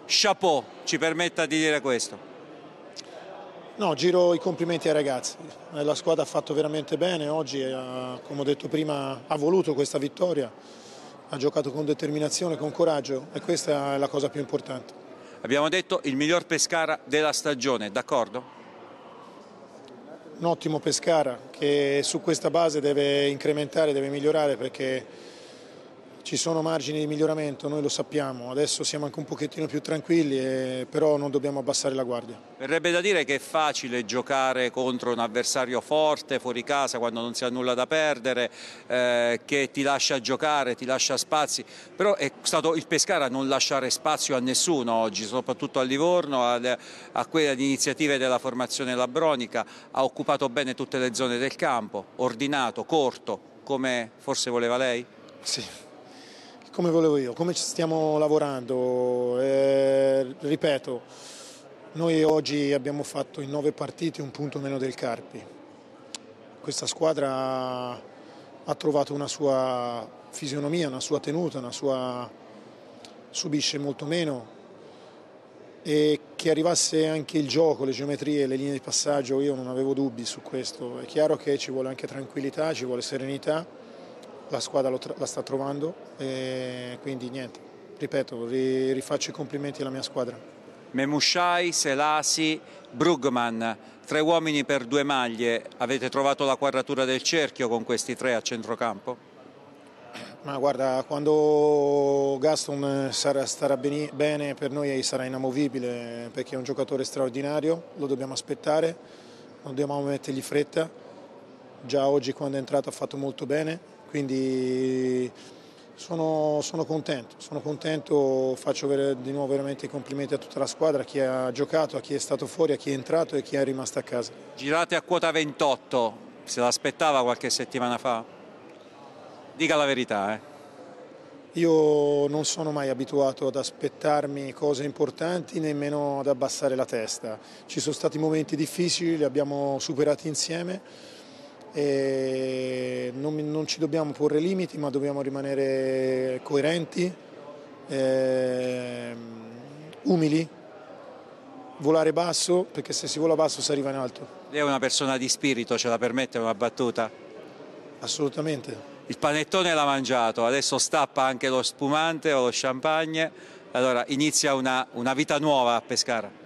chapeau, ci permetta di dire questo. No, giro i complimenti ai ragazzi, la squadra ha fatto veramente bene oggi, come ho detto prima ha voluto questa vittoria, ha giocato con determinazione, con coraggio e questa è la cosa più importante. Abbiamo detto il miglior Pescara della stagione, d'accordo? Un ottimo Pescara che su questa base deve incrementare, deve migliorare perché ci sono margini di miglioramento, noi lo sappiamo, adesso siamo anche un pochettino più tranquilli, però non dobbiamo abbassare la guardia. Verrebbe da dire che è facile giocare contro un avversario forte, fuori casa, quando non si ha nulla da perdere, che ti lascia giocare, ti lascia spazi, però è stato il Pescara a non lasciare spazio a nessuno oggi, soprattutto a Livorno, a quelle iniziative della formazione labbronica, ha occupato bene tutte le zone del campo, ordinato, corto, come forse voleva lei? Sì. Come volevo io, come ci stiamo lavorando, ripeto, noi oggi abbiamo fatto in 9 partite un punto meno del Carpi, questa squadra ha trovato una sua fisionomia, una sua tenuta, subisce molto meno e che arrivasse anche il gioco, le geometrie, le linee di passaggio, io non avevo dubbi su questo, è chiaro che ci vuole anche tranquillità, ci vuole serenità. La squadra la sta trovando e quindi niente, ripeto, rifaccio i complimenti alla mia squadra. Memushai, Selasi, Brugman, 3 uomini per 2 maglie, avete trovato la quadratura del cerchio con questi 3 a centrocampo? Ma guarda, quando Gaston starà bene per noi sarà inamovibile perché è un giocatore straordinario, lo dobbiamo aspettare, non dobbiamo mettergli fretta, già oggi quando è entrato ha fatto molto bene. Quindi sono contento, faccio di nuovo veramente i complimenti a tutta la squadra, a chi ha giocato, a chi è stato fuori, a chi è entrato e a chi è rimasto a casa. Girate a quota 28, se l'aspettava qualche settimana fa? Dica la verità. Io non sono mai abituato ad aspettarmi cose importanti, nemmeno ad abbassare la testa. Ci sono stati momenti difficili, li abbiamo superati insieme. E non ci dobbiamo porre limiti, ma dobbiamo rimanere coerenti, umili, volare basso, perché se si vola basso si arriva in alto. Lei è una persona di spirito, ce la permette una battuta? Assolutamente. Il panettone l'ha mangiato, adesso stappa anche lo spumante o lo champagne, allora inizia una vita nuova a Pescara.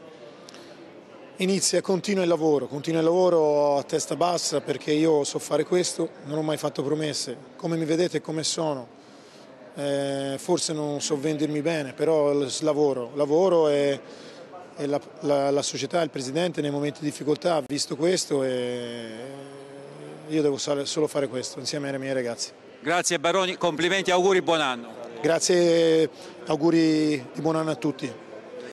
Continua il lavoro a testa bassa perché io so fare questo, non ho mai fatto promesse, come mi vedete e come sono, forse non so vendermi bene, però lavoro e la società, il presidente nei momenti di difficoltà ha visto questo e io devo solo fare questo insieme ai miei ragazzi. Grazie Baroni, complimenti, auguri, buon anno. Grazie, auguri di buon anno a tutti.